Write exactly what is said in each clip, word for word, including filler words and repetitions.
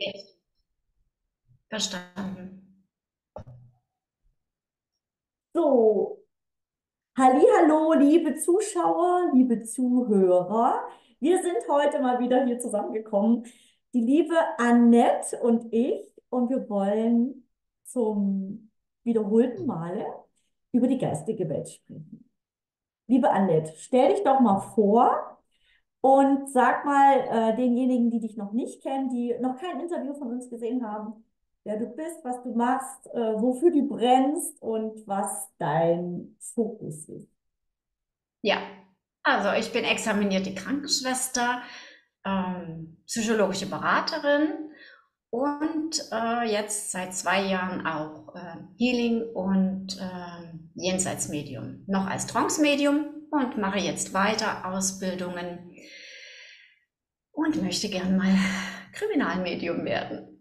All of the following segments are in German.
Okay, verstanden. So, hallihallo, liebe Zuschauer, liebe Zuhörer. Wir sind heute mal wieder hier zusammengekommen, die liebe Annette und ich, und wir wollen zum wiederholten Male über die geistige Welt sprechen. Liebe Annette, stell dich doch mal vor und sag mal äh, denjenigen, die dich noch nicht kennen, die noch kein Interview von uns gesehen haben, wer du bist, was du machst, äh, wofür du brennst und was dein Fokus ist. Ja, also ich bin examinierte Krankenschwester, ähm, psychologische Beraterin und äh, jetzt seit zwei Jahren auch äh, Healing und äh, Jenseitsmedium. Noch als Trance-Medium und mache jetzt weiter Ausbildungen und möchte gern mal Kriminalmedium werden.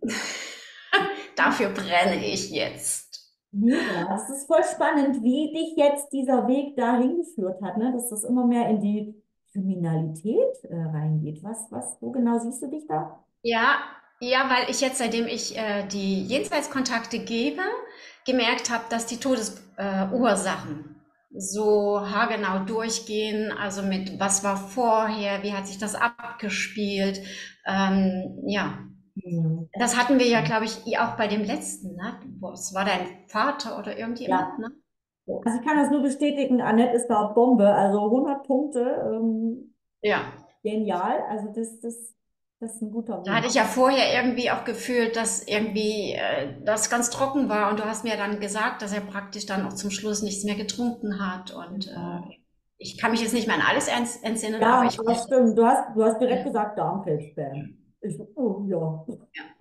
Dafür brenne ich jetzt. Mega, das ist voll spannend, wie dich jetzt dieser Weg dahin geführt hat, ne? Dass das immer mehr in die Kriminalität äh, reingeht. Was, was, wo genau siehst du dich da? Ja, ja, weil ich jetzt, seitdem ich äh, die Jenseitskontakte gebe, gemerkt habe, dass die Todesursachen äh, Ursachen so haargenau durchgehen. Also mit was war vorher, wie hat sich das abgespielt. Ähm, ja, Hm. das hatten wir ja, glaube ich, auch bei dem letzten, ne? Es war dein Vater oder irgendjemand, Ja, ne? So. also ich kann das nur bestätigen, Annette ist da Bombe, also hundert Punkte, ähm, Ja. genial, also das, das, das ist ein guter Da hatte Weg. ich ja vorher irgendwie auch gefühlt, dass irgendwie äh, das ganz trocken war und du hast mir dann gesagt, dass er praktisch dann auch zum Schluss nichts mehr getrunken hat und äh, Genau. ich kann mich jetzt nicht mehr an alles entsinnen, aber Ja, ich das weiß, stimmt. Du hast, du hast direkt ja. gesagt Darmkrebsband. Ich so, oh ja.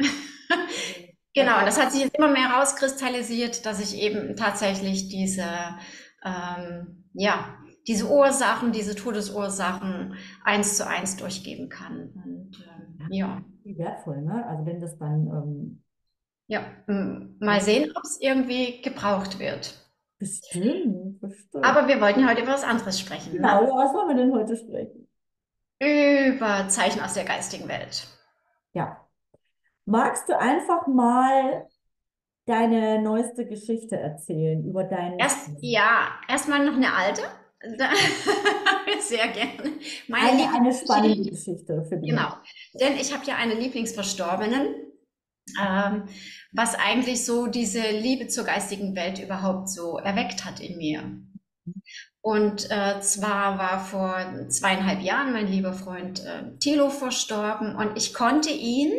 Genau, und das hat sich jetzt immer mehr rauskristallisiert, dass ich eben tatsächlich diese, ähm, ja, diese Ursachen, diese Todesursachen eins zu eins durchgeben kann. Und ähm, Ja, ja, wie wertvoll, ne? Also wenn das dann ähm, ja, m- mal ja, sehen, ob es irgendwie gebraucht wird. bestimmt, bestimmt. Aber wir wollten heute über was anderes sprechen, Genau, ne? über was wollen wir denn heute sprechen? Über Zeichen aus der geistigen Welt. Ja. Magst du einfach mal deine neueste Geschichte erzählen über deinen Erst, Sohn? ja, erstmal noch eine alte. Da- Sehr gerne. Meine Eine, eine spannende Lieblingsgeschichte, Geschichte für die genau. Menschen. Denn ich habe ja eine Lieblingsverstorbenen, ähm, was eigentlich so diese Liebe zur geistigen Welt überhaupt so erweckt hat in mir. Und äh, zwar war vor zweieinhalb Jahren mein lieber Freund äh, Thilo verstorben und ich konnte ihn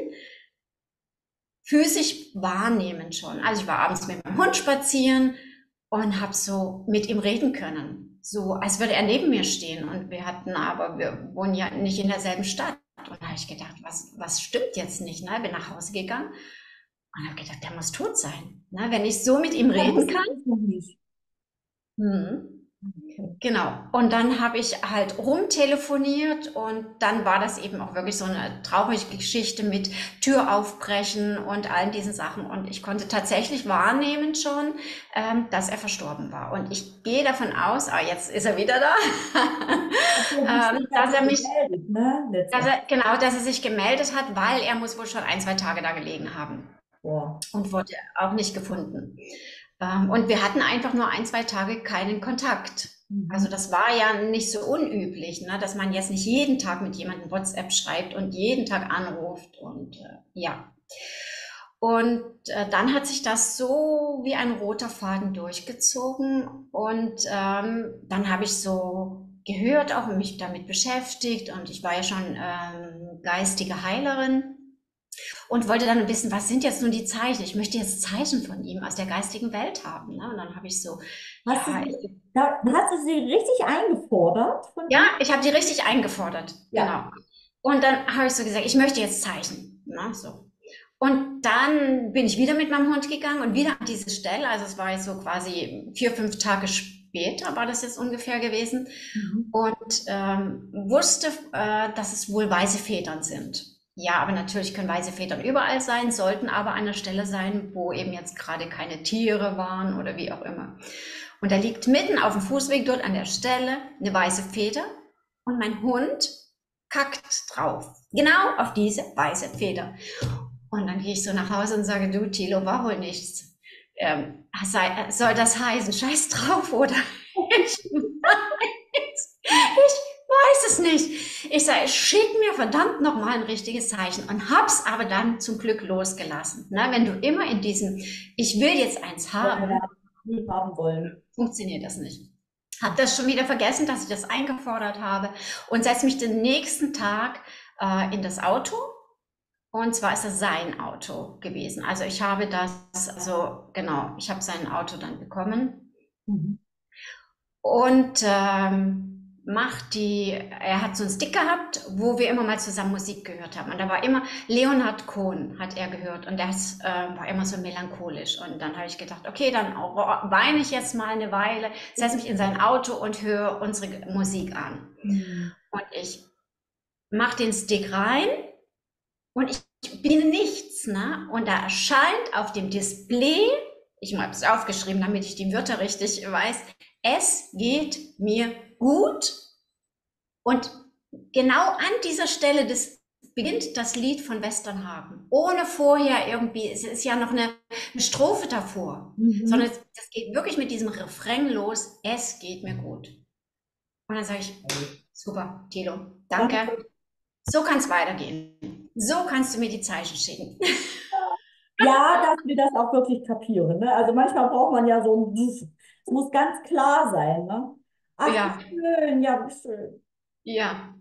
physisch wahrnehmen schon. Also ich war abends mit meinem Hund spazieren und habe so mit ihm reden können. So, als würde er neben mir stehen. Und wir hatten aber, wir wohnen ja nicht in derselben Stadt. Und da habe ich gedacht, was, was stimmt jetzt nicht? Ne? Bin nach Hause gegangen und habe gedacht, der muss tot sein. Ne? Wenn ich so mit ihm Da reden wusste kann. ich noch nicht. Hm. Okay. Genau. Und dann habe ich halt rumtelefoniert und dann war das eben auch wirklich so eine traurige Geschichte mit Tür aufbrechen und all diesen Sachen. Und ich konnte tatsächlich wahrnehmen schon, ähm, dass er verstorben war. Und ich gehe davon aus, ah, jetzt ist er wieder da, Hat er sich ähm, sich dass dazu er mich, gemeldet, ne? dass Letztendlich. er, genau, dass er sich gemeldet hat, weil er muss wohl schon ein, zwei Tage da gelegen haben Boah. und wurde auch nicht gefunden. Ähm, und wir hatten einfach nur ein, zwei Tage keinen Kontakt. Also Mhm. das war ja nicht so unüblich, ne, dass man jetzt nicht jeden Tag mit jemandem WhatsApp schreibt und jeden Tag anruft und äh, ja. Und äh, dann hat sich das so wie ein roter Faden durchgezogen und ähm, dann habe ich so gehört, auch mich damit beschäftigt und ich war ja schon ähm, geistige Heilerin und wollte dann wissen, was sind jetzt nun die Zeichen? Ich möchte jetzt Zeichen von ihm aus der geistigen Welt haben. Ne? Und dann habe ich so, Hast du ja, sie, ich, da, hast du sie richtig eingefordert von ja, ihm? ich habe die richtig eingefordert, Ja. genau. Und dann habe ich so gesagt, ich möchte jetzt Zeichen. Ne? So. Und dann bin ich wieder mit meinem Hund gegangen und wieder an diese Stelle, also es war jetzt so quasi vier, fünf Tage später, war das jetzt ungefähr gewesen, Mhm. und ähm, wusste, äh, dass es wohl weiße Federn sind. Ja, aber natürlich können weiße Federn überall sein, sollten aber an einer Stelle sein, wo eben jetzt gerade keine Tiere waren oder wie auch immer. Und da liegt mitten auf dem Fußweg dort an der Stelle eine weiße Feder und mein Hund kackt drauf. Genau auf diese weiße Feder. Und dann gehe ich so nach Hause und sage, du Thilo, war wohl nichts. Ähm, sei, soll das heißen, scheiß drauf, oder? Ich weiß, ich weiß es nicht. Ich sage, schick mir verdammt nochmal ein richtiges Zeichen und hab's aber dann zum Glück losgelassen. Na, wenn du immer in diesem, ich will jetzt eins Ja, haben, ja, nie haben wollen. funktioniert das nicht. Habe das schon wieder vergessen, dass ich das eingefordert habe und setze mich den nächsten Tag äh, in das Auto. Und zwar ist das sein Auto gewesen. Also ich habe das, also genau, ich habe sein Auto dann bekommen Mhm. und ähm, macht die, er hat so einen Stick gehabt, wo wir immer mal zusammen Musik gehört haben. Und da war immer Leonhard Cohen hat er gehört und das äh, war immer so melancholisch. Und dann habe ich gedacht, okay, dann weine ich jetzt mal eine Weile, setze mich in sein Auto und höre unsere Musik an. Mhm. Und ich mache den Stick rein und ich bin nichts, ne? Und da erscheint auf dem Display, ich habe es aufgeschrieben, damit ich die Wörter richtig weiß, es geht mir gut. Und genau an dieser Stelle des, beginnt das Lied von Westernhagen. Ohne vorher irgendwie, es ist ja noch eine, eine Strophe davor, Mhm. sondern es, das geht wirklich mit diesem Refrain los, es geht mir gut. Und dann sage ich, super, Thilo, danke. So kann es weitergehen. So kannst du mir die Zeichen schicken. Ja, dass wir das auch wirklich kapieren. Ne? Also manchmal braucht man ja so ein, es muss ganz klar sein. Ne? Ach, Ja, wie schön, ja, wie schön. ja.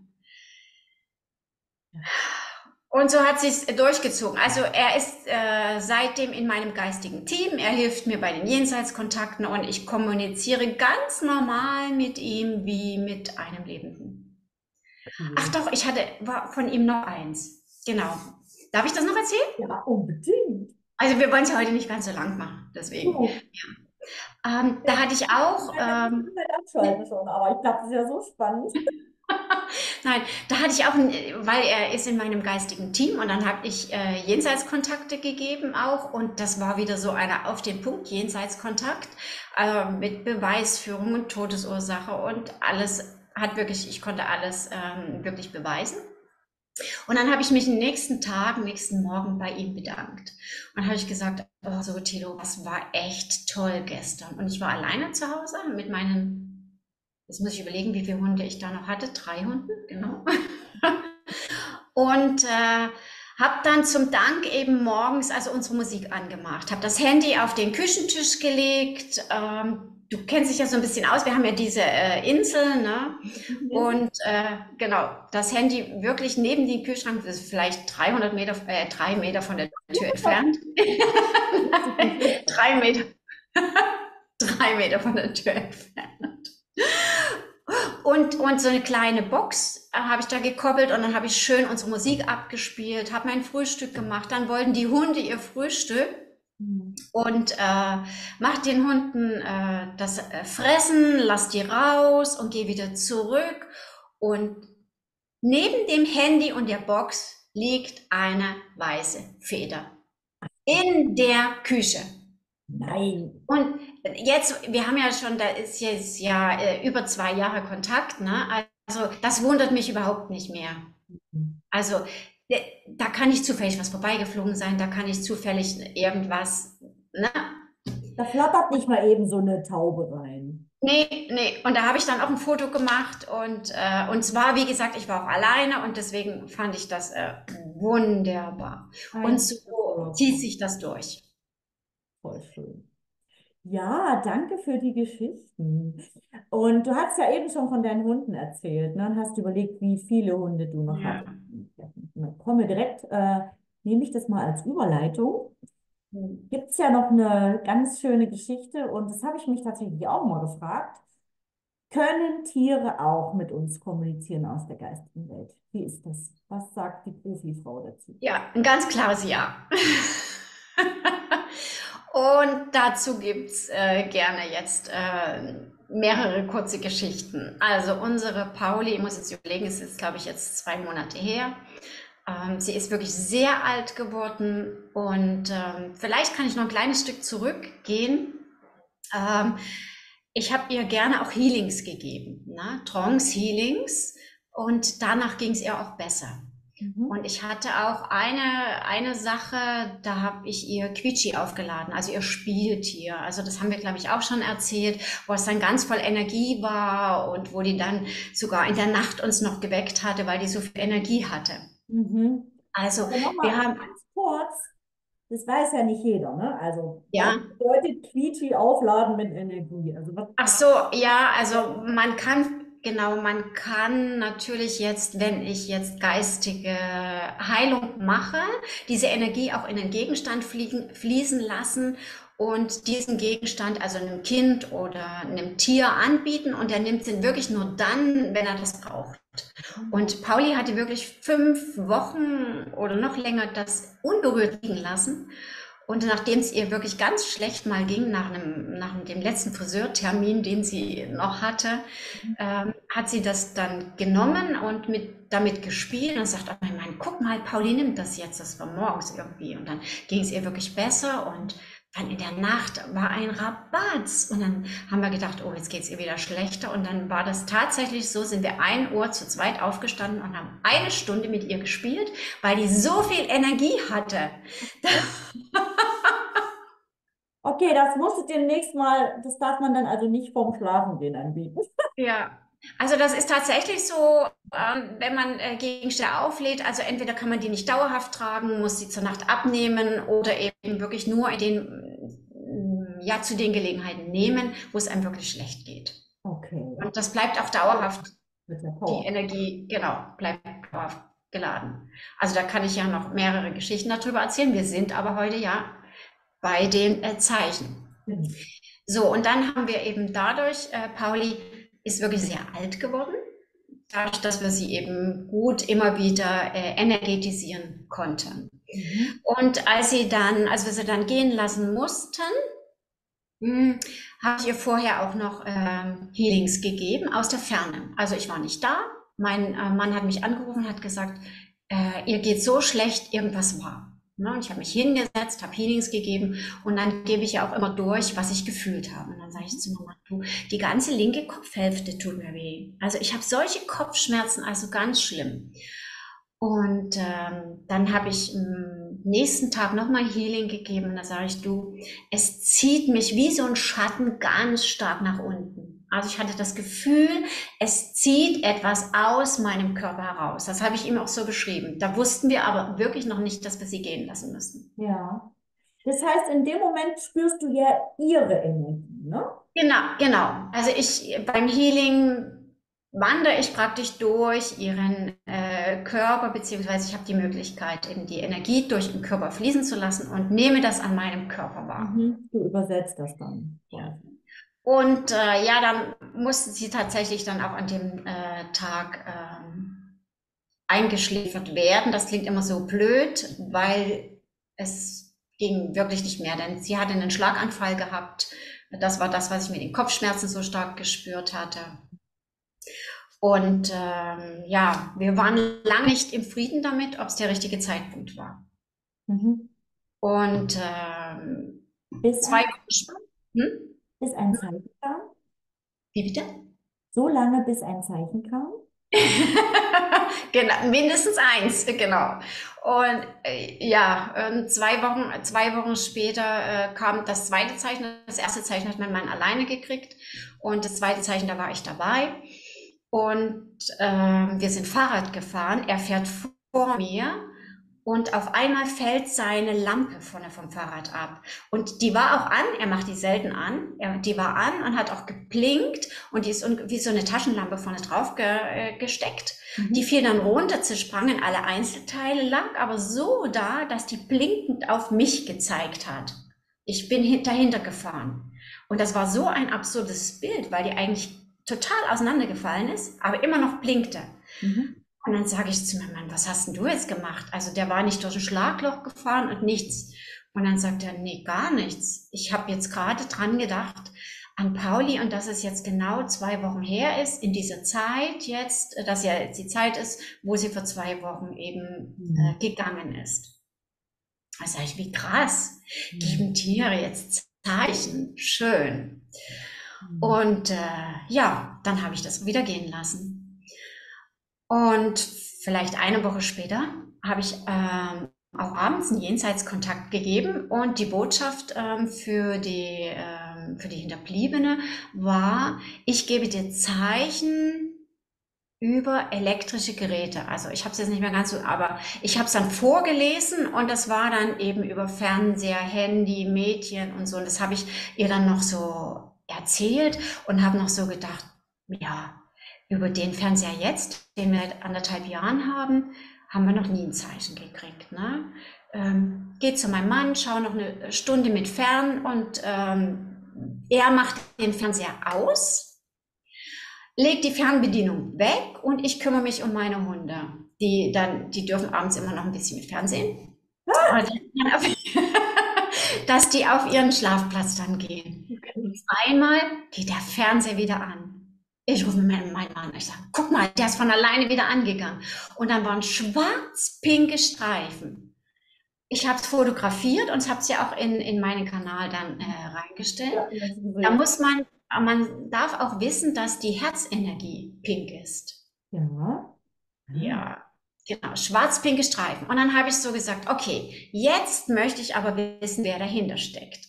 Und so hat sich's durchgezogen. Also er ist äh, seitdem in meinem geistigen Team. Er hilft mir bei den Jenseitskontakten und ich kommuniziere ganz normal mit ihm wie mit einem Lebenden. Ach Cool. doch, ich hatte war von ihm noch eins. Genau. Darf ich das noch erzählen? Ja, unbedingt. Also wir wollen es ja heute nicht ganz so lang machen, deswegen. So, Ähm, da hatte ich ich auch, kann jetzt nicht ähm, mehr abschalten schon, aber ich glaube, das ist ja so spannend. nein, da hatte ich auch, ein, weil er ist in meinem geistigen Team und dann habe ich äh, Jenseitskontakte gegeben auch und das war wieder so einer auf den Punkt Jenseitskontakt äh, mit Beweisführung und Todesursache und alles hat wirklich, ich konnte alles ähm, wirklich beweisen. Und dann habe ich mich den nächsten Tag, nächsten Morgen bei ihm bedankt. Und dann habe ich gesagt, oh, so Thilo, das war echt toll gestern. Und ich war alleine zu Hause mit meinen, jetzt muss ich überlegen, wie viele Hunde ich da noch hatte. Drei Hunde, genau. Und äh, habe dann zum Dank eben morgens also unsere Musik angemacht, habe das Handy auf den Küchentisch gelegt. Ähm, du kennst dich ja so ein bisschen aus, wir haben ja diese äh, Insel, ne? Und äh, genau, das Handy wirklich neben den Kühlschrank, das ist vielleicht dreihundert Meter, äh, drei Meter von der Tür entfernt. drei Meter, drei Meter von der Tür entfernt. Und, und so eine kleine Box äh, habe ich da gekoppelt und dann habe ich schön unsere Musik abgespielt, habe mein Frühstück gemacht. Dann wollten die Hunde ihr Frühstück und äh, mach den Hunden äh, das äh, Fressen, lass die raus und geh wieder zurück. Und neben dem Handy und der Box liegt eine weiße Feder in der Küche. Nein. Und jetzt, wir haben ja schon, da ist jetzt ja äh, über zwei Jahre Kontakt, ne? Also das wundert mich überhaupt nicht mehr. Also de- da kann nicht zufällig was vorbeigeflogen sein, da kann nicht zufällig irgendwas, ne? Da flattert nicht mal eben so eine Taube rein. Nee, nee. Und da habe ich dann auch ein Foto gemacht und, äh, und zwar, wie gesagt, ich war auch alleine und deswegen fand ich das äh, wunderbar. Und Ein so zieht sich das durch. voll schön. Ja, danke für die Geschichten. Und du hast ja eben schon von deinen Hunden erzählt, ne? Und hast überlegt, wie viele Hunde du noch Ja. hast. Ja, dann kommen wir direkt, äh, nehme ich das mal als Überleitung. Gibt es ja noch eine ganz schöne Geschichte und das habe ich mich tatsächlich auch mal gefragt. Können Tiere auch mit uns kommunizieren aus der geistigen Welt? Wie ist das? Was sagt die Profifrau dazu? Ja, ein ganz klares Ja. Und dazu gibt's äh, gerne jetzt äh, mehrere kurze Geschichten. Also unsere Pauli, ich muss jetzt überlegen, es ist glaube ich jetzt zwei Monate her. Ähm, sie ist wirklich sehr alt geworden und ähm, vielleicht kann ich noch ein kleines Stück zurückgehen. Ähm, ich habe ihr gerne auch Healings gegeben, ne? Trance-Healings und danach ging es ihr auch besser. Mhm. Und ich hatte auch eine, eine Sache, da habe ich ihr Quietschi aufgeladen, also ihr Spieltier. Also das haben wir, glaube ich, auch schon erzählt, wo es dann ganz voll Energie war und wo die dann sogar in der Nacht uns noch geweckt hatte, weil die so viel Energie hatte. Mhm. Also Also wir nochmal haben, ganz kurz, das weiß ja nicht jeder, ne? Also, was ja, bedeutet Quietschi aufladen mit Energie? Also, was? ach so, ja, also man kann, genau, man kann natürlich jetzt, wenn ich jetzt geistige Heilung mache, diese Energie auch in den Gegenstand fliegen, fließen lassen und diesen Gegenstand also einem Kind oder einem Tier anbieten und er nimmt ihn wirklich nur dann, wenn er das braucht. Ja. Und Pauli hatte wirklich fünf Wochen oder noch länger das unberührt liegen lassen. Und nachdem es ihr wirklich ganz schlecht mal ging, nach, einem, nach dem letzten Friseurtermin, den sie noch hatte, ähm, hat sie das dann genommen und mit, damit gespielt und sagt, oh mein Mann, guck mal, Pauli nimmt das jetzt, das war morgens irgendwie. Und dann ging es ihr wirklich besser und dann in der Nacht war ein Rabatz. Und dann haben wir gedacht, oh, jetzt geht es ihr wieder schlechter. Und dann war das tatsächlich so, sind wir ein Uhr zu zweit aufgestanden und haben eine Stunde mit ihr gespielt, weil die so viel Energie hatte. Okay, das musst du demnächst mal, das darf man dann also nicht vorm Schlafengehen anbieten. Ja, also das ist tatsächlich so, ähm, wenn man äh, Gegenstände auflädt, also entweder kann man die nicht dauerhaft tragen, muss sie zur Nacht abnehmen oder eben wirklich nur in den, mm, ja, zu den Gelegenheiten nehmen, wo es einem wirklich schlecht geht. Okay, ja. Und das bleibt auch dauerhaft, Mit der die Power. Energie, genau, bleibt dauerhaft geladen. Also da kann ich ja noch mehrere Geschichten darüber erzählen. Wir sind aber heute ja bei den äh, Zeichen. Genau. So, und dann haben wir eben dadurch, äh, Pauli ist wirklich sehr alt geworden, dadurch, dass wir sie eben gut immer wieder äh, energetisieren konnten. Mhm. Und als sie dann, als wir sie dann gehen lassen mussten, hm, habe ich ihr vorher auch noch ähm, Healings gegeben aus der Ferne. Also ich war nicht da. Mein äh, Mann hat mich angerufen und hat gesagt, äh, ihr geht so schlecht, irgendwas war. Ne? Und ich habe mich hingesetzt, habe Healings gegeben und dann gebe ich ja auch immer durch, was ich gefühlt habe. Und dann sage ich zu Mama, du, die ganze linke Kopfhälfte tut mir weh. Also ich habe solche Kopfschmerzen, also ganz schlimm. Und ähm, dann habe ich am nächsten Tag nochmal Healing gegeben und da sage ich, du, es zieht mich wie so ein Schatten ganz stark nach unten. Also ich hatte das Gefühl, es zieht etwas aus meinem Körper heraus. Das habe ich ihm auch so beschrieben. Da wussten wir aber wirklich noch nicht, dass wir sie gehen lassen müssen. Ja. Das heißt, in dem Moment spürst du ja ihre Energie, ne? Genau, genau. Also ich beim Healing wandere ich praktisch durch ihren äh, Körper, beziehungsweise ich habe die Möglichkeit, eben die Energie durch den Körper fließen zu lassen und nehme das an meinem Körper wahr. Mhm. Du übersetzt das dann Ja. quasi. Und äh, ja, dann musste sie tatsächlich dann auch an dem äh, Tag ähm, eingeschläfert werden. Das klingt immer so blöd, weil es ging wirklich nicht mehr, denn sie hatte einen Schlaganfall gehabt. Das war das, was ich mit den Kopfschmerzen so stark gespürt hatte. Und ähm, ja, wir waren lange nicht im Frieden damit, ob es der richtige Zeitpunkt war. Mhm. Und ähm, Bis zwei ein, Wochen später, hm? bis ein Zeichen kam. Wie bitte? So lange, bis ein Zeichen kam. Genau, mindestens eins, genau. Und äh, ja, ähm, zwei Wochen, zwei Wochen später äh, kam das zweite Zeichen. Das erste Zeichen hat mein Mann alleine gekriegt und das zweite Zeichen, da war ich dabei. Und ähm, wir sind Fahrrad gefahren. Er fährt vor mir und auf einmal fällt seine Lampe vorne vom Fahrrad ab. Und die war auch an, er macht die selten an, er, die war an und hat auch geblinkt und die ist wie so eine Taschenlampe vorne drauf ge, äh, gesteckt. Die Mhm. fiel dann runter, zersprangen alle Einzelteile, lag aber so da, dass die blinkend auf mich gezeigt hat. Ich bin dahinter gefahren. Und das war so ein absurdes Bild, weil die eigentlich total auseinandergefallen ist, aber immer noch blinkte. Mhm. Und dann sage ich zu meinem Mann, was hast denn du jetzt gemacht? Also der war nicht durch ein Schlagloch gefahren und nichts. Und dann sagt er, nee, gar nichts. Ich habe jetzt gerade dran gedacht an Pauli und dass es jetzt genau zwei Wochen her ist, in dieser Zeit jetzt, dass ja jetzt die Zeit ist, wo sie vor zwei Wochen eben Mhm. äh, gegangen ist. Da sage ich, wie krass, Mhm. geben Tiere jetzt Zeichen, schön. Mhm. Und äh, ja, dann habe ich das wieder gehen lassen. Und vielleicht eine Woche später habe ich ähm, auch abends einen Jenseitskontakt gegeben und die Botschaft ähm, für die, ähm, für die Hinterbliebene war, ich gebe dir Zeichen über elektrische Geräte. Also ich habe es jetzt nicht mehr ganz so, aber ich habe es dann vorgelesen und das war dann eben über Fernseher, Handy, Medien und so. Und das habe ich ihr dann noch so erzählt und habe noch so gedacht, ja, über den Fernseher jetzt, den wir seit anderthalb Jahren haben, haben wir noch nie ein Zeichen gekriegt. Ne? Ähm, geht zu meinem Mann, schaue noch eine Stunde mit fern und ähm, er macht den Fernseher aus, leg die Fernbedienung weg und ich kümmere mich um meine Hunde. Die dann, die dürfen abends immer noch ein bisschen mit Fernsehen. Ah, Und dass die auf ihren Schlafplatz dann gehen. okay. Einmal geht der Fernseher wieder an. Ich rufe meinen Mann an. Ich sage, guck mal, der ist von alleine wieder angegangen. Und dann waren schwarz-pinke Streifen. Ich habe es fotografiert und habe es ja auch in, in meinen Kanal dann äh, reingestellt. Ja, das ist Da gesehen. muss man, man darf auch wissen, dass die Herzenergie pink ist. Ja. Ah, Ja, genau, schwarz-pinke Streifen. Und dann habe ich so gesagt, okay, jetzt möchte ich aber wissen, wer dahinter steckt.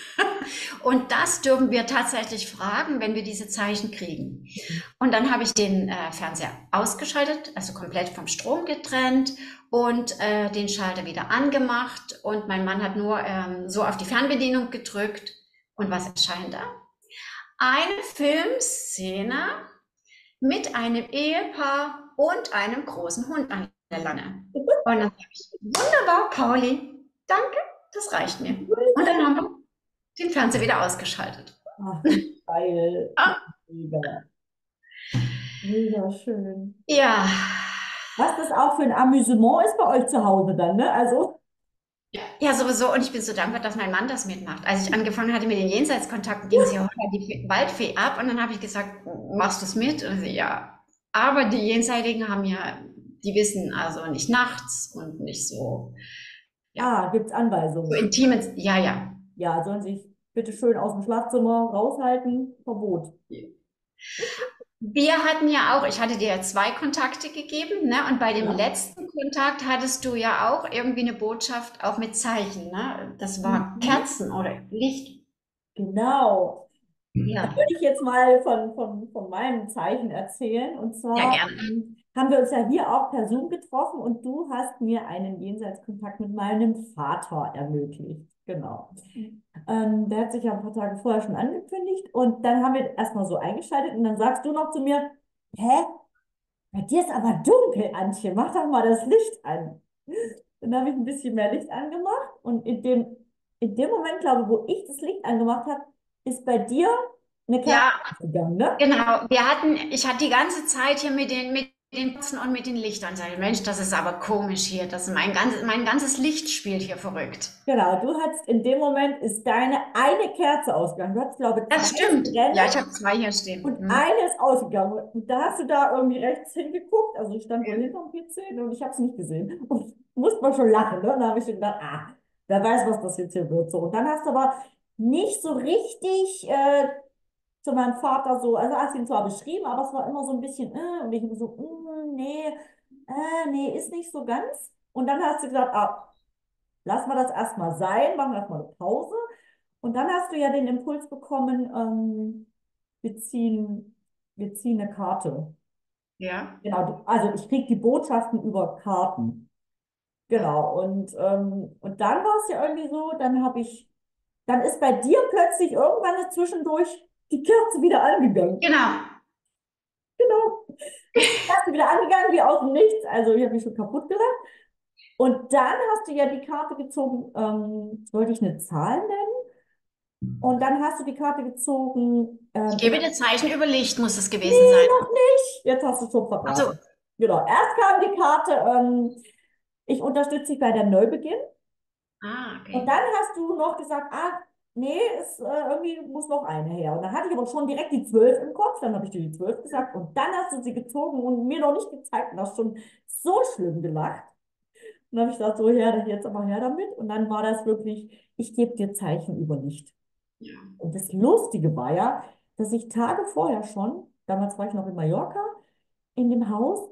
Und das dürfen wir tatsächlich fragen, wenn wir diese Zeichen kriegen. Und dann habe ich den äh, Fernseher ausgeschaltet, also komplett vom Strom getrennt und äh, den Schalter wieder angemacht. Und mein Mann hat nur ähm, so auf die Fernbedienung gedrückt. Und was erscheint da? Eine Filmszene mit einem Ehepaar und einem großen Hund an der Leine. Und dann sage ich, wunderbar, Pauli, danke, das reicht mir. Und dann haben wir den Fernseher wieder ausgeschaltet. ach, wie geil. Ah, Mega. Mega schön. ja, Was das auch für ein Amüsement ist bei euch zu Hause dann, ne? Also, ja, sowieso. Und ich bin so dankbar, dass mein Mann das mitmacht. Als ich angefangen hatte mit den Jenseitskontakten, ging es ja heute die Waldfee ab. Und dann habe ich gesagt, machst du es mit? Und sie, ja. Aber die Jenseitigen haben ja, die wissen also nicht nachts und nicht so, ja, ah, gibt's so Anweisungen. intime, ja, ja. Ja, sollen sich bitte schön aus dem Schlafzimmer raushalten. Verbot. Wir hatten ja auch, ich hatte dir ja zwei Kontakte gegeben, ne? Und bei dem Ja. letzten Kontakt hattest du ja auch irgendwie eine Botschaft, auch mit Zeichen, ne? Das war Mhm. Kerzen oder Licht. Genau. Ja, Würde ich jetzt mal von, von, von meinem Zeichen erzählen. Und ja, zwar gerne. ähm, haben wir uns ja hier auch per Zoom getroffen und du hast mir einen Jenseitskontakt mit meinem Vater ermöglicht. Genau. Ähm, der hat sich ja ein paar Tage vorher schon angekündigt und dann haben wir erstmal so eingeschaltet und dann sagst du noch zu mir, hä? Bei dir ist aber dunkel, Antje, mach doch mal das Licht an. Dann habe ich ein bisschen mehr Licht angemacht und in dem, in dem Moment, glaube ich, wo ich das Licht angemacht habe, ist bei dir eine Kerze Ja, ausgegangen, ne? genau. Wir hatten, ich hatte die ganze Zeit hier mit den, mit den Kerzen und mit den Lichtern. Ich sage, Mensch, das ist aber komisch hier. Das mein ganzes, mein ganzes Licht spielt hier verrückt. Genau, du hattest in dem Moment ist deine eine Kerze ausgegangen. Du hattest, glaube ich, Das zwei stimmt. Strähne Ja, ich habe zwei hier stehen. und Hm. eine ist ausgegangen. Und da hast du da irgendwie rechts hingeguckt. Also ich stand wohl hinterm P C und ich habe es nicht gesehen. Und musste man schon lachen, ne? Und dann habe ich schon gedacht, ah, wer weiß, was das jetzt hier wird. So. Und dann hast du aber nicht so richtig äh, zu meinem Vater so, also hast ihn zwar beschrieben, aber es war immer so ein bisschen, äh, und ich immer so, mm, nee, äh, nee, ist nicht so ganz. Und dann hast du gesagt, ah, lass mal das erstmal sein, machen wir erstmal eine Pause. Und dann hast du ja den Impuls bekommen, ähm, wir ziehen, wir ziehen eine Karte. Ja. Genau, du- also ich kriege die Botschaften über Karten. Genau, und, ähm, und dann war es ja irgendwie so, dann habe ich, dann ist bei dir plötzlich irgendwann zwischendurch die Kerze wieder angegangen. Genau. Genau. Ist die Kerze wieder angegangen, wie aus dem Nichts. Also ich habe mich schon kaputt gelacht. Und dann hast du ja die Karte gezogen, ähm, sollte ich eine Zahl nennen? Und dann hast du die Karte gezogen, Ich ähm, ich, gebe dir Zeichen über Licht, muss es gewesen nee, sein. noch nicht. Jetzt hast du es schon Ach so. verraten. Genau, erst kam die Karte, ähm, ich unterstütze dich bei der Neubeginn. Ah, Und okay. dann hast du noch gesagt, ah, nee, es, äh, irgendwie muss noch eine her. Und dann hatte ich aber schon direkt die zwölf im Kopf. Dann habe ich dir die zwölf gesagt. Und dann hast du sie gezogen und mir noch nicht gezeigt und hast schon so schlimm gelacht. Und dann habe ich gesagt, so, her, jetzt aber her damit. Und dann war das wirklich, ich gebe dir Zeichen über Licht. Ja. Und das Lustige war ja, dass ich Tage vorher schon, damals war ich noch in Mallorca, in dem Haus,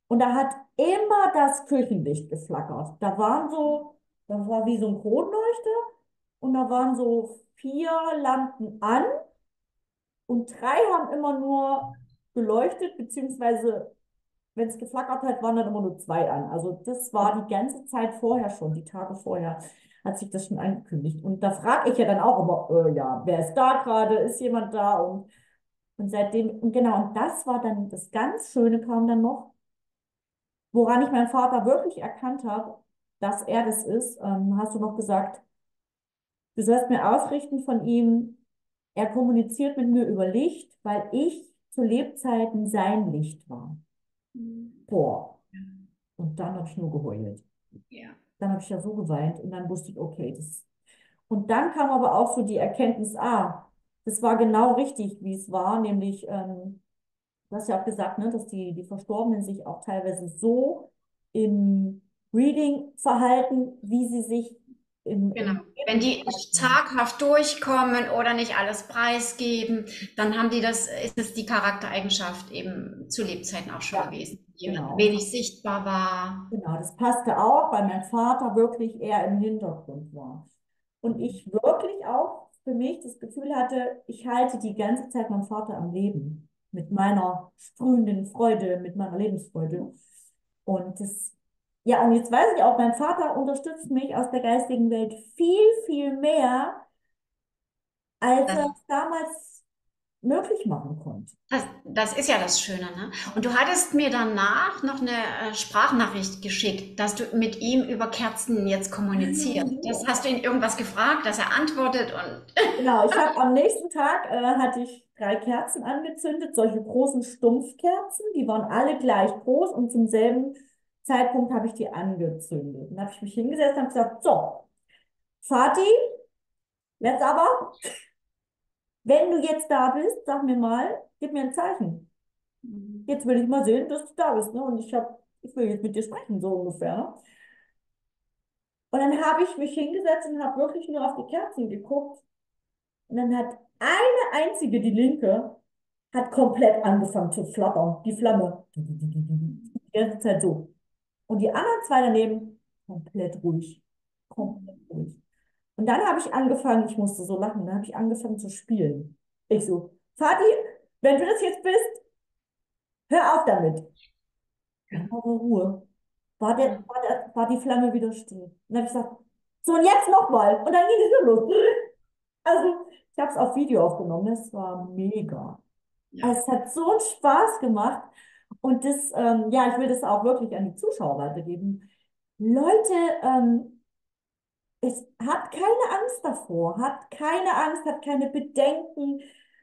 Und da hat immer das Küchenlicht geflackert. Da waren so, das war wie so ein Kronleuchter und da waren so vier Lampen an und drei haben immer nur geleuchtet, beziehungsweise wenn es geflackert hat, waren dann immer nur zwei an. Also das war die ganze Zeit vorher schon, die Tage vorher hat sich das schon angekündigt. Und da frage ich ja dann auch immer, äh, ja, wer ist da gerade? Ist jemand da? Und, und seitdem, und genau, und das war dann das ganz Schöne kam dann noch, woran ich meinen Vater wirklich erkannt habe, dass er das ist, ähm, hast du noch gesagt, du sollst mir ausrichten von ihm, er kommuniziert mit mir über Licht, weil ich zu Lebzeiten sein Licht war. Mhm. Boah. Und dann habe ich nur geheult. Ja. Dann habe ich ja so geweint und dann wusste ich, okay, das. Und dann kam aber auch so die Erkenntnis, ah, das war genau richtig, wie es war, nämlich, ähm, du hast ja auch gesagt, ne, dass die, die Verstorbenen sich auch teilweise so im Reading verhalten, wie sie sich im, Genau. im Wenn Leben die verhalten. zaghaft durchkommen oder nicht alles preisgeben, dann haben die das, ist es die Charaktereigenschaft eben zu Lebzeiten auch schon Ja, gewesen, die genau. wenig sichtbar war. Genau, das passte auch, weil mein Vater wirklich eher im Hintergrund war. Und ich wirklich auch für mich das Gefühl hatte, ich halte die ganze Zeit meinen Vater am Leben. Mit meiner sprühenden Freude, mit meiner Lebensfreude. Und das, ja, und jetzt weiß ich auch, mein Vater unterstützt mich aus der geistigen Welt viel, viel mehr, als Das er es damals möglich machen konnte. Das, das ist ja das Schöne, ne? Und du hattest mir danach noch eine äh, Sprachnachricht geschickt, dass du mit ihm über Kerzen jetzt kommunizierst. Das hast du ihn irgendwas gefragt, dass er antwortet und Genau, ich habe am nächsten Tag äh, hatte ich drei Kerzen angezündet, solche großen Stumpfkerzen, die waren alle gleich groß und zum selben Zeitpunkt habe ich die angezündet. Dann habe ich mich hingesetzt und habe gesagt, so, Vati, jetzt aber, wenn du jetzt da bist, sag mir mal, gib mir ein Zeichen. Jetzt will ich mal sehen, dass du da bist, ne? Und ich habe, ich will jetzt mit dir sprechen, so ungefähr. Ne? Und dann habe ich mich hingesetzt und habe wirklich nur auf die Kerzen geguckt. Und dann hat eine einzige, die linke, hat komplett angefangen zu flattern, die Flamme. Die ganze Zeit so. Und die anderen zwei daneben, komplett ruhig. Komplett ruhig. Und dann habe ich angefangen, ich musste so lachen, dann habe ich angefangen zu spielen. Ich so, Vati, wenn du das jetzt bist, hör auf damit. Dann war Ruhe. War, der, war, der, war die Flamme wieder still. Und dann habe ich gesagt, so und jetzt nochmal. Und dann ging es wieder los. Also, ich habe es auf Video aufgenommen, das war mega. ja. Also, es hat so einen Spaß gemacht. Und das, ähm, ja, ich will das auch wirklich an die Zuschauer weitergeben. Leute, ähm, es hat keine Angst davor, hat keine Angst, hat keine Bedenken.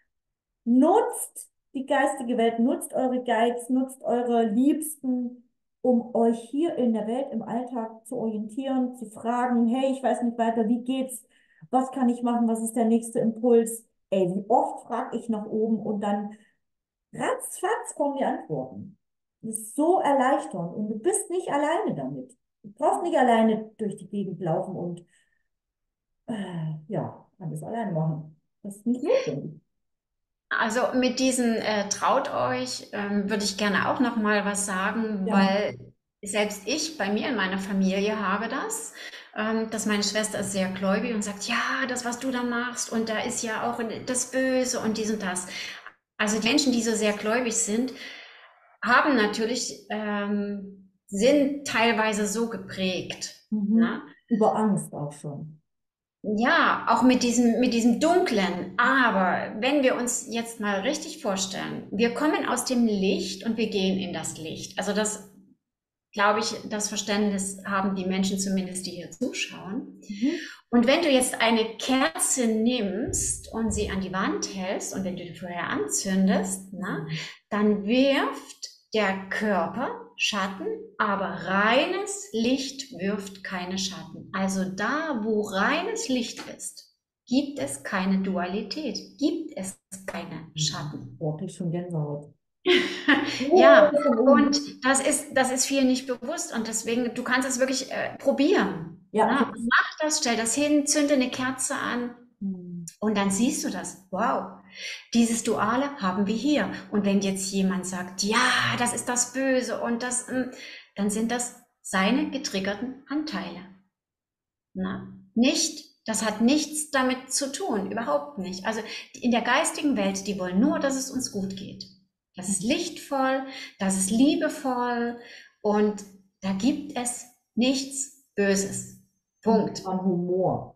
Nutzt die geistige Welt, nutzt eure Guides, nutzt eure Liebsten, um euch hier in der Welt, im Alltag zu orientieren, zu fragen, hey, ich weiß nicht weiter, wie geht's? Was kann ich machen? Was ist der nächste Impuls? Ey, wie oft frage ich nach oben und dann ratzfatz kommen die Antworten. Das ist so erleichternd und du bist nicht alleine damit. Du brauchst nicht alleine durch die Gegend laufen und äh, ja, alles alleine machen. Das ist nicht notwendig. Also mit diesen äh, traut euch, ähm, würde ich gerne auch noch mal was sagen, Ja. weil selbst ich bei mir in meiner Familie habe das, ähm, dass meine Schwester ist sehr gläubig und sagt, ja, das, was du da machst und da ist ja auch das Böse und dies und das. Also die Menschen, die so sehr gläubig sind, haben natürlich, ähm, sind teilweise so geprägt, ne? Mhm. Über Angst auch schon. Ja, auch mit diesem, mit diesem Dunklen. Aber wenn wir uns jetzt mal richtig vorstellen, wir kommen aus dem Licht und wir gehen in das Licht. Also das, glaube ich, das Verständnis haben die Menschen zumindest, die hier zuschauen. Mhm. Und wenn du jetzt eine Kerze nimmst und sie an die Wand hältst und wenn du die vorher anzündest, na, Mhm. dann wirft der Körper Schatten, aber reines Licht wirft keine Schatten. Also da, wo reines Licht ist, gibt es keine Dualität, gibt es keine Schatten. Boah, krieg ich schon Gänsehaut. Ja, Oh, von oben. und das ist, das ist vielen nicht bewusst und deswegen, du kannst es wirklich äh, probieren. Ja, ich Ne? hab's. Mach das, stell das hin, zünde eine Kerze an Und dann siehst du das. Wow, dieses Duale haben wir hier. Und wenn jetzt jemand sagt, ja, das ist das Böse und das, mm, dann sind das seine getriggerten Anteile. Na? Nicht, das hat nichts damit zu tun, überhaupt nicht. Also in der geistigen Welt, die wollen nur, dass es uns gut geht. Das ist lichtvoll, das ist liebevoll und da gibt es nichts Böses. Punkt. An Humor.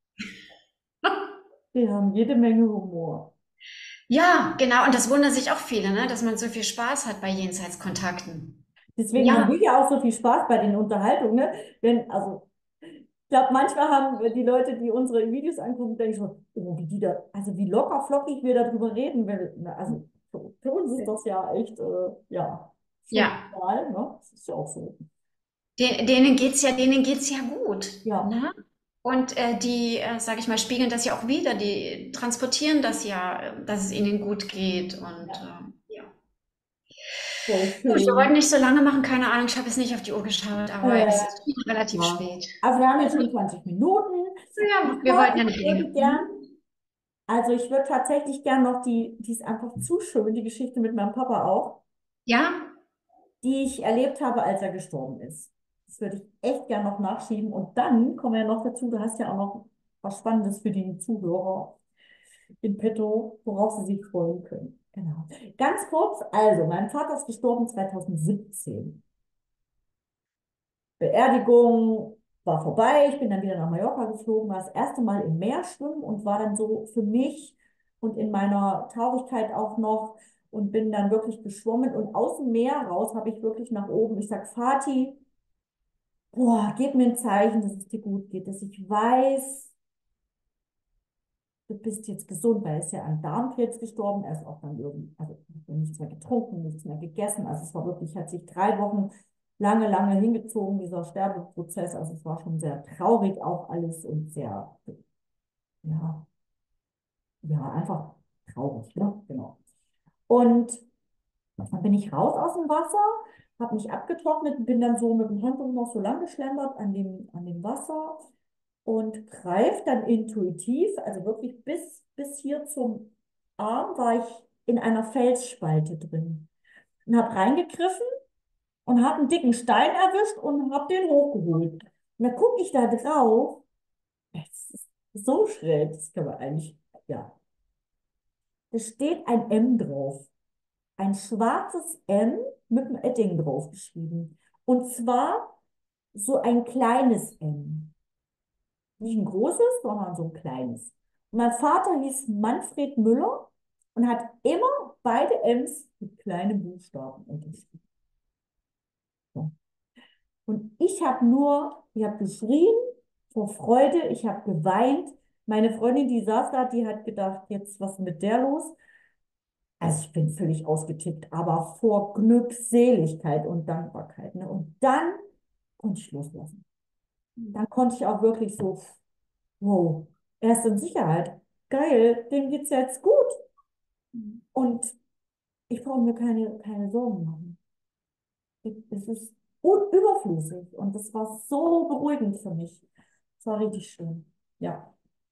Wir haben jede Menge Humor. Ja, genau. Und das wundern sich auch viele, ne? Dass man so viel Spaß hat bei Jenseitskontakten. Deswegen haben Ja, wir ja auch so viel Spaß bei den Unterhaltungen, ne? Denn, also, ich glaube, manchmal haben die Leute, die unsere Videos angucken, denken schon, oh, wie die da, also wie locker flockig wir darüber reden. Weil, na, also für, für uns ist das ja echt, äh, ja, schon ja. normal, ne? Das ist ja auch so. Den, denen geht's ja, denen geht's ja gut, Ja, ne? Und äh, die, äh, sage ich mal, spiegeln das ja auch wieder. Die transportieren das ja, äh, dass es ihnen gut geht. Und ja, äh, ja. voll Gut, wir wollten schön. nicht so lange machen, keine Ahnung. Ich habe jetzt nicht auf die Uhr geschaut, aber Äh, es ist schon relativ ja, spät. also wir haben jetzt schon zwanzig Minuten. Ja, wir Aber wollten ja ich nicht würde länger. gern, also ich würde tatsächlich gern noch die, die ist einfach zu schön, die Geschichte mit meinem Papa auch, Ja, die ich erlebt habe, als er gestorben ist. Das würde ich echt gern noch nachschieben. Und dann kommen wir ja noch dazu, du hast ja auch noch was Spannendes für die Zuhörer in petto, worauf sie sich freuen können. Genau. Ganz kurz, also, mein Vater ist gestorben zweitausendsiebzehn. Beerdigung war vorbei. Ich bin dann wieder nach Mallorca geflogen, war das erste Mal im Meer schwimmen und war dann so für mich und in meiner Traurigkeit auch noch und bin dann wirklich geschwommen und aus dem Meer raus habe ich wirklich nach oben. Ich sag, Vati, boah, gib mir ein Zeichen, dass es dir gut geht, dass ich weiß, du bist jetzt gesund, weil er ist ja an Darmkrebs gestorben. Er ist auch dann irgendwie, also hat nichts mehr getrunken, nichts mehr gegessen. Also es war wirklich, hat sich drei Wochen lange, lange hingezogen, dieser Sterbeprozess. Also es war schon sehr traurig auch alles und sehr, ja, ja, einfach traurig, ne? Genau. Und dann bin ich raus aus dem Wasser, habe mich abgetrocknet und bin dann so mit dem Handtuch noch so lang geschlendert an dem, an dem Wasser und greife dann intuitiv, also wirklich bis, bis hier zum Arm war ich in einer Felsspalte drin und habe reingegriffen und habe einen dicken Stein erwischt und habe den hochgeholt. Und dann gucke ich da drauf, es ist so schräg, das kann man eigentlich, ja, da steht ein M drauf. Ein schwarzes M mit einem Edding drauf geschrieben. Und zwar so ein kleines M. Nicht ein großes, sondern so ein kleines. Und mein Vater hieß Manfred Müller und hat immer beide M's mit kleinen Buchstaben unterschrieben. So. Und ich habe nur, ich habe geschrien vor Freude, ich habe geweint. Meine Freundin, die saß da, die hat gedacht, jetzt was ist mit der los? Also ich bin völlig ausgetickt, aber vor Glückseligkeit und Dankbarkeit. Ne? Und dann konnte ich loslassen. Dann konnte ich auch wirklich so, wow, er ist in Sicherheit. Geil, dem geht's jetzt gut. Und ich brauche mir keine, keine Sorgen machen. Es ist un- überflüssig. Und das war so beruhigend für mich. Das war richtig schön. Ja,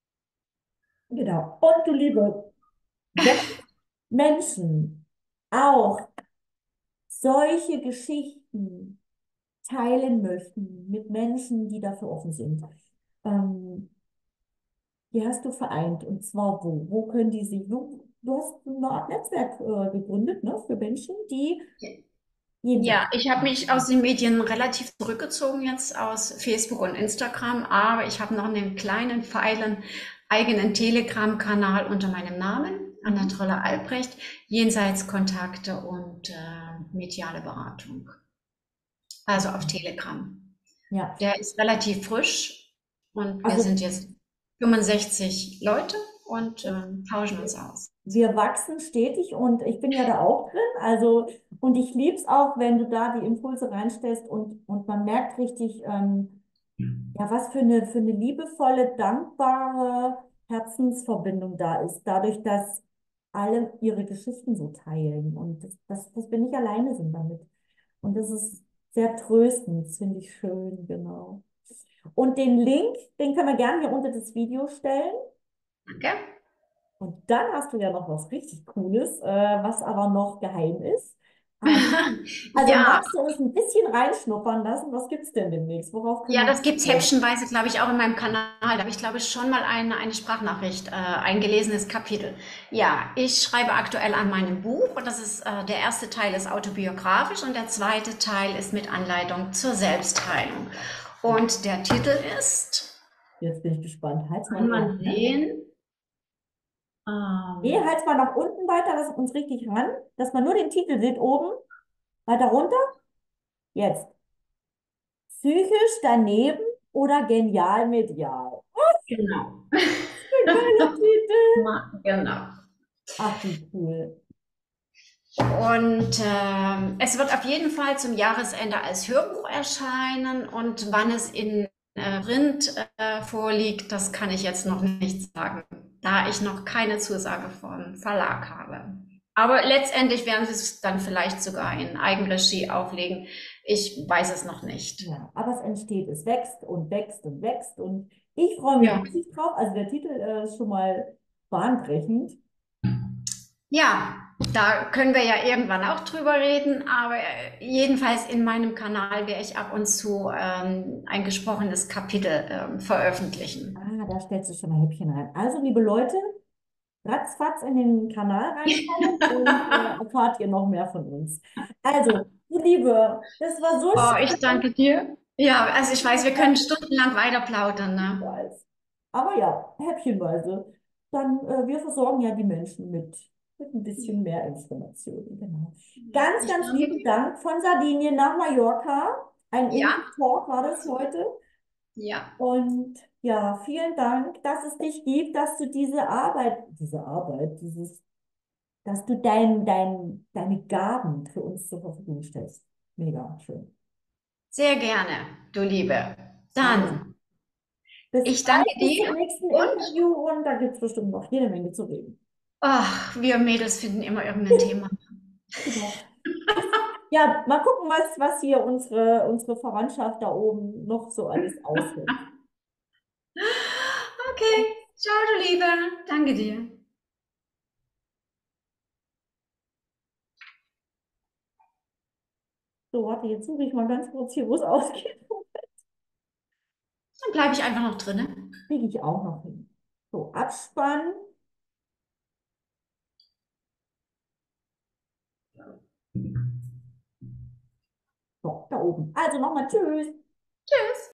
genau. Und du Liebe, wenn Menschen auch solche Geschichten teilen möchten mit Menschen, die dafür offen sind, ähm, die hast du vereint. Und zwar wo? Wo können die sich, du, du hast eine Art Netzwerk äh, gegründet, ne, für Menschen, die jenseits. ja, ich habe mich aus den Medien relativ zurückgezogen jetzt aus Facebook und Instagram, aber ich habe noch einen kleinen, feilen eigenen Telegram-Kanal unter meinem Namen, Anna Mhm. Troller Albrecht, Jenseitskontakte und äh, mediale Beratung. Also auf Telegram. Ja, Der ist relativ frisch und wir sind also jetzt fünfundsechzig Leute und ähm, tauschen uns aus. wir wachsen stetig und ich bin ja da auch drin. Also, und ich liebe es auch, wenn du da die Impulse reinstellst und, und man merkt richtig, ähm, ja, was für eine, für eine liebevolle, dankbare Herzensverbindung da ist, dadurch, dass alle ihre Geschichten so teilen und das, das, dass wir nicht alleine sind damit. Und das ist sehr tröstend, das finde ich schön, genau. Und den Link, den können wir gerne hier unter das Video stellen. Danke. Und dann hast du ja noch was richtig Cooles, äh, was aber noch geheim ist. Ähm, also Ja, magst du uns ein bisschen reinschnuppern lassen? Was gibt's denn demnächst? Worauf können ja, wir das uns gibt's freuen? häppchenweise, glaube ich, auch in meinem Kanal. Da habe ich, glaube ich, schon mal eine, eine Sprachnachricht, äh, ein gelesenes Kapitel. Ja, ich schreibe aktuell an meinem Buch und das ist, äh, der erste Teil ist autobiografisch und der zweite Teil ist mit Anleitung zur Selbstheilung. Und der Titel ist, Jetzt bin ich gespannt. Halt's mal kann näher. man Ne? sehen, Nee, ähm, halt's mal nach unten weiter, lass uns richtig ran, dass man nur den Titel sieht oben. Weiter runter. Jetzt. Psychisch daneben oder genial medial? genau. Ein geiler Titel. Ma- Genau. Ach, wie cool. Und ähm, es wird auf jeden Fall zum Jahresende als Hörbuch erscheinen und wann es in äh, Print äh, vorliegt, das kann ich jetzt noch nicht sagen, da ich noch keine Zusage vom Verlag habe. Aber letztendlich werden sie es dann vielleicht sogar in Eigenregie auflegen. Ich weiß es noch nicht. Ja, aber es entsteht, es wächst und wächst und wächst und ich freue mich Ja. riesig drauf. Also der Titel äh, ist schon mal bahnbrechend. Ja, da können wir ja irgendwann auch drüber reden, aber äh, jedenfalls in meinem Kanal werde ich ab und zu ähm, ein gesprochenes Kapitel ähm, veröffentlichen. Ah, da stellst du schon mal Häppchen rein. Also, liebe Leute, ratzfatz in den Kanal reinschauen und äh, erfahrt ihr noch mehr von uns. Also, du Liebe, das war so Oh, ich schön. danke dir. Ja, also ich weiß, wir können stundenlang weiter plaudern, Ich ne? weiß. Aber ja, häppchenweise. Dann, äh, wir versorgen ja die Menschen mit, mit ein bisschen mehr Informationen. Genau. Ja, Ganz, ich ganz danke lieben dir. Dank von Sardinien nach Mallorca. Ein Ja, Info-Talk war das so. heute. Ja, Und ja, vielen Dank, dass es dich gibt, dass du diese Arbeit, diese Arbeit, dieses, dass du dein, dein, deine Gaben für uns zur Verfügung stellst. Mega schön. sehr gerne, du Liebe. Also, Dann, bis ich bald, danke bis dir zum nächsten und Interview und da gibt es bestimmt noch jede Menge zu reden. ach, wir Mädels finden immer irgendein Thema. Genau. Ja, mal gucken, was, was hier unsere, unsere Verwandtschaft da oben noch so alles aushält. Okay, ciao, du Liebe. Danke dir. So, warte, jetzt suche ich mal ganz kurz hier, wo es ausgeht. Dann bleibe ich einfach noch drinne. Kriege ich auch noch hin. So, Abspann. So, da oben. Also nochmal Tschüss. Tschüss.